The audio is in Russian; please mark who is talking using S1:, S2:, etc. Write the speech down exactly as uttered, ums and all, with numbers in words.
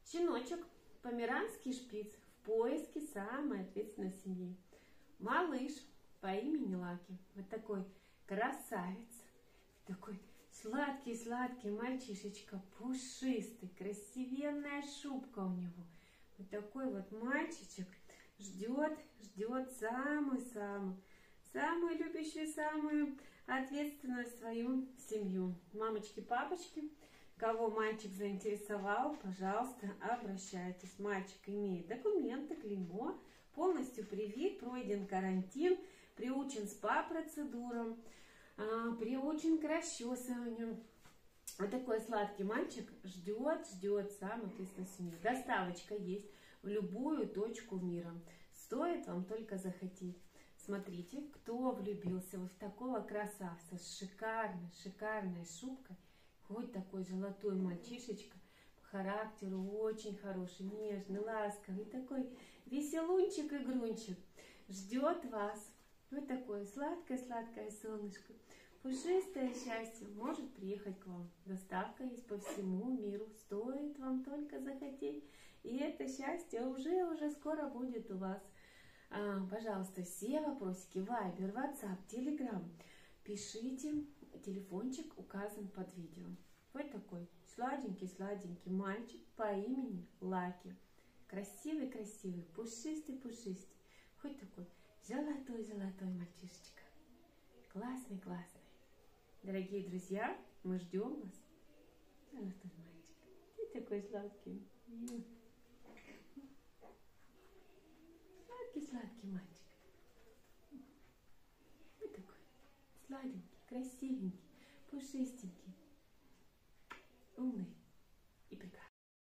S1: Щеночек, померанский шпиц, в поиске самой ответственной семьи. Малыш по имени Лаки. Вот такой красавец. Такой сладкий-сладкий мальчишечка, пушистый, красивенная шубка у него. Вот такой вот мальчичек ждет, ждет самую-самую, самую любящую, самую ответственную свою семью. Мамочки, папочки, кого мальчик заинтересовал, пожалуйста, обращайтесь. Мальчик имеет документы, клеймо, полностью привит, пройден карантин, приучен СПА-процедурам, приучен к расчесыванию. Вот такой сладкий мальчик ждет, ждет самую ответственную семью. Доставочка есть в любую точку мира. Стоит вам только захотеть. Смотрите, кто влюбился вот в такого красавца с шикарной, шикарной шубкой. Хоть такой золотой мальчишечка, по характеру очень хороший, нежный, ласковый, такой веселунчик и грунчик. Ждет вас. Вот такое сладкое-сладкое солнышко. Пушистое счастье может приехать к вам. Доставка есть по всему миру. Стоит вам только захотеть. И это счастье уже-уже скоро будет у вас. А, пожалуйста, все вопросики, Вайбер, Ватсап, Телеграм, пишите. Телефончик указан под видео. Вот такой сладенький-сладенький мальчик по имени Лаки. Красивый-красивый, пушистый-пушистый. Хоть такой золотой-золотой мальчишечка. Классный-классный. Дорогие друзья, мы ждем вас. Золотой мальчик. Ты такой сладкий. Сладкий-сладкий мальчик. Вот такой сладенький, красивенький, пушистенький, умный.